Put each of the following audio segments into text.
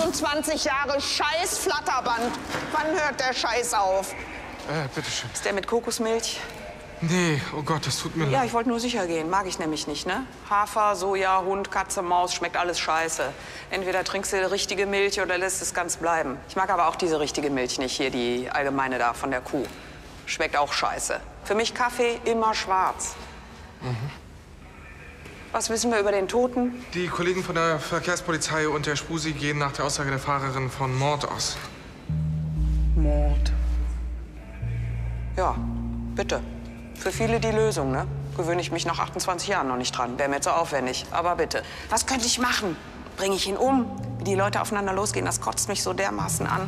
28 Jahre Scheiß Flatterband. Wann hört der Scheiß auf? Bitteschön. Ist der mit Kokosmilch? Nee, oh Gott, das tut mir leid. Ja, ich wollte nur sicher gehen. Mag ich nämlich nicht, ne? Hafer, Soja, Hund, Katze, Maus, schmeckt alles scheiße. Entweder trinkst du richtige Milch oder lässt es ganz bleiben. Ich mag aber auch diese richtige Milch nicht, hier die allgemeine da von der Kuh. Schmeckt auch scheiße. Für mich Kaffee immer schwarz. Was wissen wir über den Toten? Die Kollegen von der Verkehrspolizei und der Spusi gehen nach der Aussage der Fahrerin von Mord aus. Mord. Ja, bitte. Für viele die Lösung, ne? Gewöhne ich mich nach 28 Jahren noch nicht dran. Wäre mir zu aufwendig. Aber bitte. Was könnte ich machen? Bringe ich ihn um? Wie die Leute aufeinander losgehen, das kotzt mich so dermaßen an.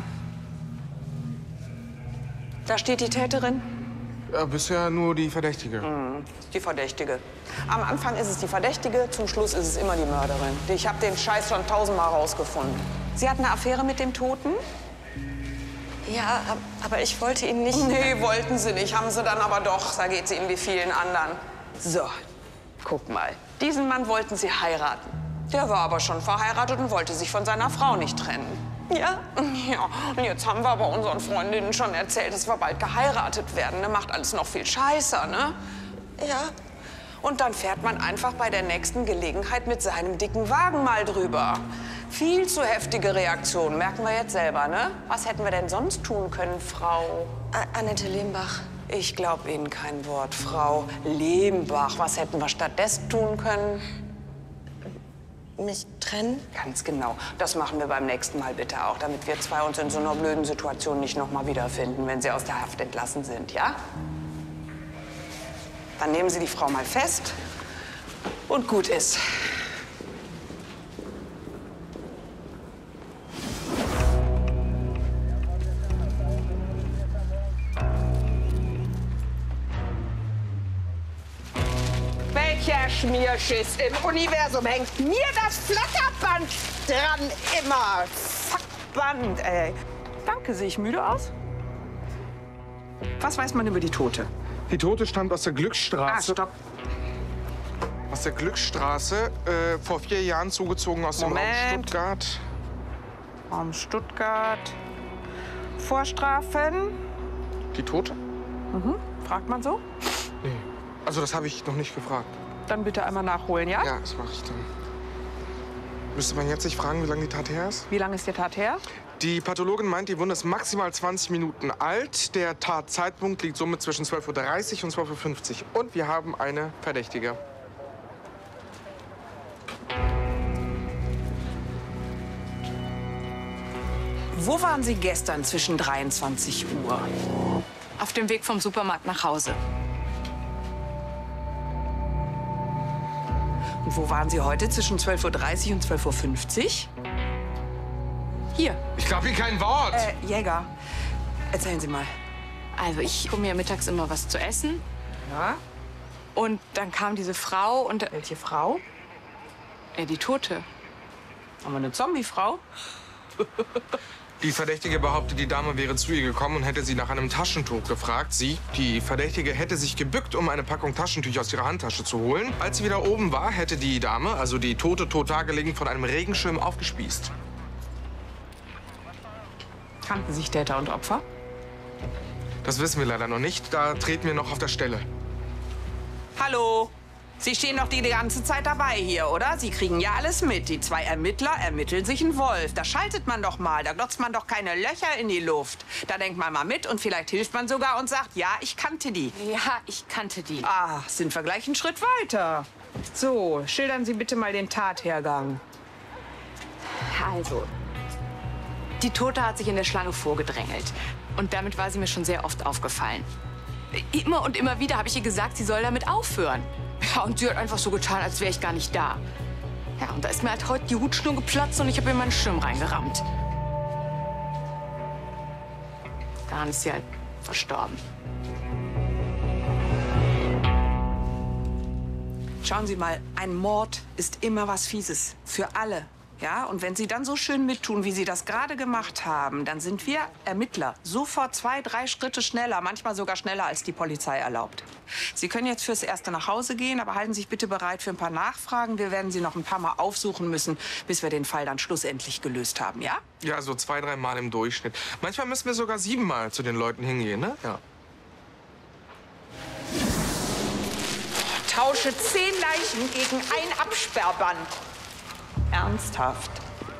Da steht die Täterin. Ja, bisher nur die Verdächtige. Die Verdächtige. Am Anfang ist es die Verdächtige, zum Schluss ist es immer die Mörderin. Ich habe den Scheiß schon 1000-mal rausgefunden. Sie hat eine Affäre mit dem Toten? Ja, aber ich wollte ihn nicht... Nee, wollten sie nicht, haben sie dann aber doch. Da geht sie ihm wie vielen anderen. So, guck mal. Diesen Mann wollten sie heiraten. Der war aber schon verheiratet und wollte sich von seiner Frau nicht trennen. Ja? Ja, und jetzt haben wir aber unseren Freundinnen schon erzählt, dass wir bald geheiratet werden. Das macht alles noch viel scheißer, ne? Ja. Und dann fährt man einfach bei der nächsten Gelegenheit mit seinem dicken Wagen mal drüber. Viel zu heftige Reaktion, merken wir jetzt selber, ne? Was hätten wir denn sonst tun können, Frau? Annette Lehmbach. Ich glaube Ihnen kein Wort, Frau Lehmbach. Was hätten wir stattdessen tun können? Mich trennen? Ganz genau. Das machen wir beim nächsten Mal bitte auch, damit wir zwei uns in so einer blöden Situation nicht noch mal wiederfinden, wenn Sie aus der Haft entlassen sind, ja? Dann nehmen Sie die Frau mal fest und gut ist. Welcher Schmierschiss im Universum hängt mir das Flatterband dran immer? Fuckband, ey. Danke, sehe ich müde aus? Was weiß man über die Tote? Die Tote stammt aus der Glücksstraße. Stopp. Aus der Glücksstraße, vor 4 Jahren zugezogen aus dem Raum Stuttgart. Raum Stuttgart. Vorstrafen? Die Tote? Fragt man so? Nee. Also das habe ich noch nicht gefragt. Dann bitte einmal nachholen, ja? Ja, das mache ich dann. Müsste man jetzt nicht fragen, wie lange die Tat her ist? Wie lange ist die Tat her? Die Pathologin meint, die Wunde ist maximal 20 Minuten alt. Der Tatzeitpunkt liegt somit zwischen 12:30 und 12:50 Uhr. Und wir haben eine Verdächtige. Wo waren Sie gestern zwischen 23 Uhr? Auf dem Weg vom Supermarkt nach Hause. Und wo waren Sie heute zwischen 12:30 und 12:50 Uhr? Hier. Ich glaube Ihnen kein Wort. Jäger, erzählen Sie mal. Also ich hole mir mittags immer was zu essen. Ja? Und dann kam diese Frau und... Welche Frau? die Tote. Haben wir eine Zombie-Frau? Die Verdächtige behauptet, die Dame wäre zu ihr gekommen und hätte sie nach einem Taschentuch gefragt. Sie, die Verdächtige, hätte sich gebückt, um eine Packung Taschentücher aus ihrer Handtasche zu holen. Als sie wieder oben war, hätte die Dame, also die Tote, tot dagelegen, von einem Regenschirm aufgespießt. Kannten sich Täter und Opfer? Das wissen wir leider noch nicht. Da treten wir noch auf der Stelle. Hallo? Sie stehen doch die ganze Zeit dabei hier, oder? Sie kriegen ja alles mit. Die zwei Ermittler ermitteln sich einen Wolf. Da schaltet man doch mal. Da glotzt man doch keine Löcher in die Luft. Da denkt man mal mit und vielleicht hilft man sogar und sagt, ja, ich kannte die. Ja, ich kannte die. Ah, sind wir gleich einen Schritt weiter. So, schildern Sie bitte mal den Tathergang. Also, die Tote hat sich in der Schlange vorgedrängelt. Und damit war sie mir schon sehr oft aufgefallen. Immer und immer wieder habe ich ihr gesagt, sie soll damit aufhören. Ja, und sie hat einfach so getan, als wäre ich gar nicht da. Ja, und da ist mir halt heute die Hutschnur geplatzt und ich habe ihr meinen Schirm reingerammt. Daran ist sie halt verstorben. Schauen Sie mal, ein Mord ist immer was Fieses. Für alle. Ja, und wenn Sie dann so schön mittun, wie Sie das gerade gemacht haben, dann sind wir Ermittler sofort 2, 3 Schritte schneller, manchmal sogar schneller, als die Polizei erlaubt. Sie können jetzt fürs Erste nach Hause gehen, aber halten Sie sich bitte bereit für ein paar Nachfragen. Wir werden Sie noch ein paar Mal aufsuchen müssen, bis wir den Fall dann schlussendlich gelöst haben, ja? Ja, so 2, 3 Mal im Durchschnitt. Manchmal müssen wir sogar 7 Mal zu den Leuten hingehen, ne? Ja. Tausche 10 Leichen gegen ein Absperrband. Ernsthaft.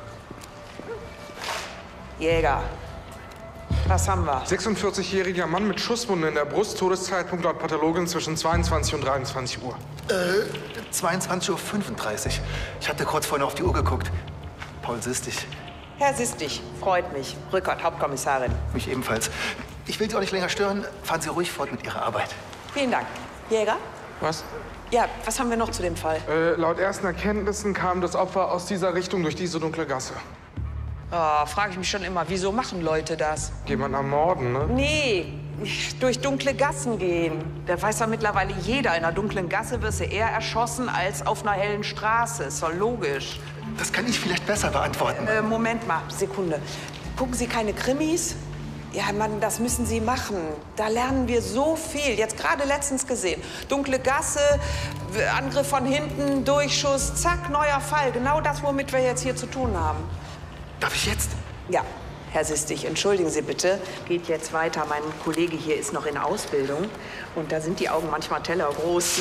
Jäger, was haben wir? 46-jähriger Mann mit Schusswunde in der Brust, Todeszeitpunkt laut Pathologin zwischen 22 und 23 Uhr. 22:35 Uhr. Ich hatte kurz vorhin auf die Uhr geguckt. Paul Sistich. Herr Sistich, freut mich. Rückert, Hauptkommissarin. Mich ebenfalls. Ich will Sie auch nicht länger stören. Fahren Sie ruhig fort mit Ihrer Arbeit. Vielen Dank. Jäger? Was? Ja, was haben wir noch zu dem Fall? Laut ersten Erkenntnissen kam das Opfer aus dieser Richtung durch diese dunkle Gasse. Oh, frage ich mich schon immer, wieso machen Leute das? Jemand ermorden, ne? Nee, durch dunkle Gassen gehen. Da weiß ja mittlerweile jeder, in einer dunklen Gasse wirst du eher erschossen als auf einer hellen Straße. Ist doch logisch. Das kann ich vielleicht besser beantworten. Moment mal, Sekunde. Gucken Sie keine Krimis? Ja, Mann, das müssen Sie machen. Da lernen wir so viel. Jetzt gerade letztens gesehen. Dunkle Gasse, Angriff von hinten, Durchschuss, zack, neuer Fall. Genau das, womit wir jetzt hier zu tun haben. Darf ich jetzt? Ja, Herr Sistich, entschuldigen Sie bitte. Geht jetzt weiter. Mein Kollege hier ist noch in Ausbildung. Und da sind die Augen manchmal tellergroß.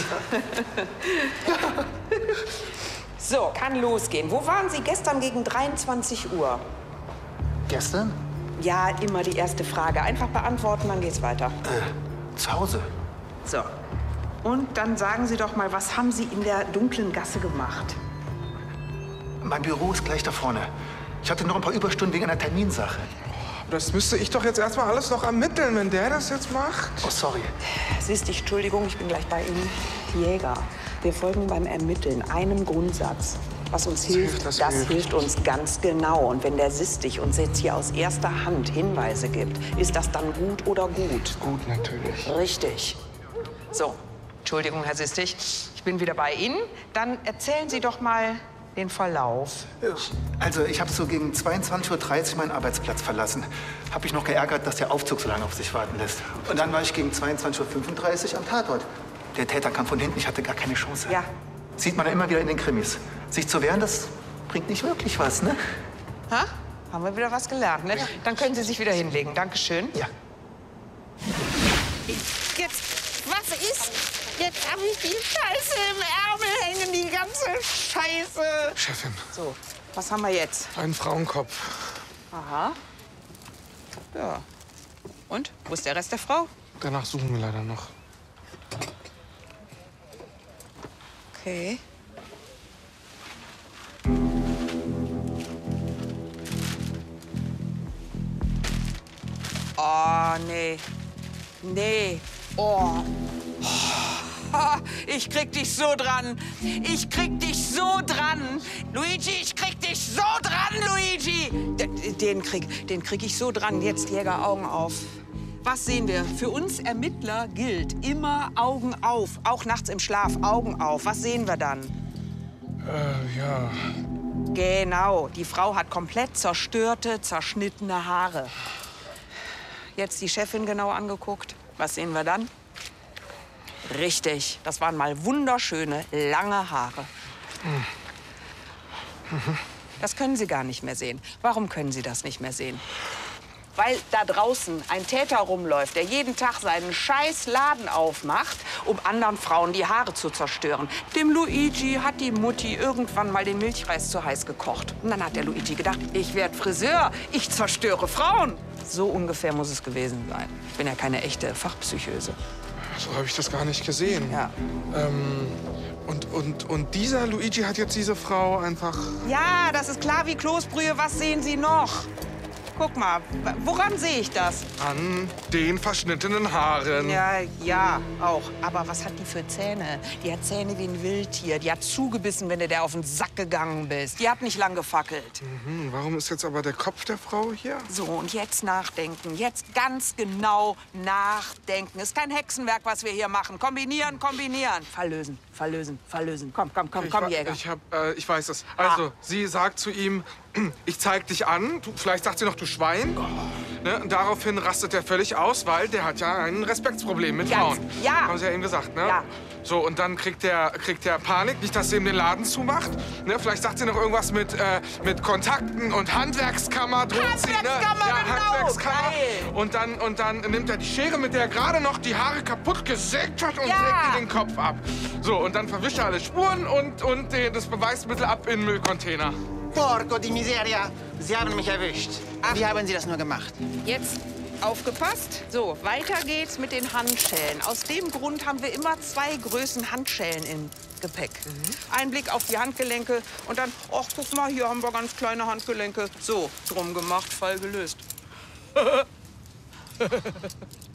So, kann losgehen. Wo waren Sie gestern gegen 23 Uhr? Gestern? Ja, immer die erste Frage. Einfach beantworten, dann geht's weiter. Zu Hause. So. Und dann sagen Sie doch mal, was haben Sie in der dunklen Gasse gemacht? Mein Büro ist gleich da vorne. Ich hatte noch ein paar Überstunden wegen einer Terminsache. Das müsste ich doch jetzt erstmal alles noch ermitteln, wenn der das jetzt macht. Oh, sorry. Sistich, Entschuldigung, ich bin gleich bei Ihnen. Jäger. Wir folgen beim Ermitteln einem Grundsatz. Was uns hilft, das hilft uns ganz genau. Und wenn der Sistich uns jetzt hier aus erster Hand Hinweise gibt, ist das dann gut oder gut? Gut, natürlich. Richtig. So, Entschuldigung, Herr Sistich, ich bin wieder bei Ihnen. Dann erzählen Sie doch mal den Verlauf. Also, ich habe so gegen 22:30 Uhr meinen Arbeitsplatz verlassen. Habe mich noch geärgert, dass der Aufzug so lange auf sich warten lässt. Und dann war ich gegen 22:35 Uhr am Tatort. Der Täter kam von hinten, ich hatte gar keine Chance. Ja. Sieht man ja immer wieder in den Krimis. Sich zu wehren, das bringt nicht wirklich was, ne? Ha? Haben wir wieder was gelernt, ne? Ja. Dann können Sie sich wieder hinlegen. Dankeschön. Ja. Jetzt, was ist? Jetzt habe ich die Scheiße im Ärmel hängen, die ganze Scheiße. Chefin, So, was haben wir jetzt? ein Frauenkopf. Aha. Ja. Und? Wo ist der Rest der Frau? Danach suchen wir leider noch. Okay. Oh, nee. Nee. Oh. Ich krieg dich so dran. Ich krieg dich so dran. Luigi, ich krieg dich so dran, Luigi. Den krieg ich so dran. Jetzt, Jäger, Augen auf. Was sehen wir? Für uns Ermittler gilt immer Augen auf. Auch nachts im Schlaf, Augen auf. Was sehen wir dann? Ja. Genau, die Frau hat komplett zerstörte, zerschnittene Haare. Jetzt die Chefin genau angeguckt. Was sehen wir dann? Richtig, das waren mal wunderschöne, lange Haare. Das können Sie gar nicht mehr sehen. Warum können Sie das nicht mehr sehen? Weil da draußen ein Täter rumläuft, der jeden Tag seinen scheiß Laden aufmacht, um anderen Frauen die Haare zu zerstören. Dem Luigi hat die Mutti irgendwann mal den Milchreis zu heiß gekocht. Und dann hat der Luigi gedacht, ich werde Friseur, ich zerstöre Frauen. So ungefähr muss es gewesen sein. Ich bin ja keine echte Fachpsychöse. So habe ich das gar nicht gesehen. Ja. Und dieser Luigi hat jetzt diese Frau einfach... Ja, das ist klar wie Kloßbrühe. Was sehen Sie noch? Guck mal, woran sehe ich das? An den verschnittenen Haaren. Ja, auch. Aber was hat die für Zähne? Die hat Zähne wie ein Wildtier. Die hat zugebissen, wenn du der auf den Sack gegangen bist. Die hat nicht lang gefackelt. Warum ist jetzt aber der Kopf der Frau hier? So, und jetzt nachdenken. Jetzt ganz genau nachdenken. Ist kein Hexenwerk, was wir hier machen. Kombinieren, kombinieren. Verlösen, verlösen, verlösen. Komm, Jäger. Ich weiß es. Also, sie sagt zu ihm, ich zeig dich an. Vielleicht sagt sie noch, du Schwein. Ne? Und daraufhin rastet er völlig aus, weil der hat ja ein Respektsproblem mit Frauen. Ja. Haben sie ja ihm gesagt, ne? Ja. So, und dann kriegt der Panik, nicht, dass sie ihm den Laden zumacht. Ne? Vielleicht sagt sie noch irgendwas mit Kontakten und Handwerkskammer. Droht sie, ne? Handwerkskammer, Ja, genau. Handwerkskammer. Geil. Und dann nimmt er die Schere, mit der er gerade noch die Haare kaputt gesägt hat und sägt ihr den Kopf ab. So, und dann verwischt er alle Spuren und das Beweismittel ab in den Müllcontainer. Porco di miseria! Sie haben mich erwischt. Wie haben Sie das nur gemacht? Jetzt aufgepasst. So, weiter geht's mit den Handschellen. Aus dem Grund haben wir immer 2 Größen Handschellen im Gepäck. Ein Blick auf die Handgelenke und dann, ach, guck mal, hier haben wir ganz kleine Handgelenke. So, drum gemacht, Fall gelöst.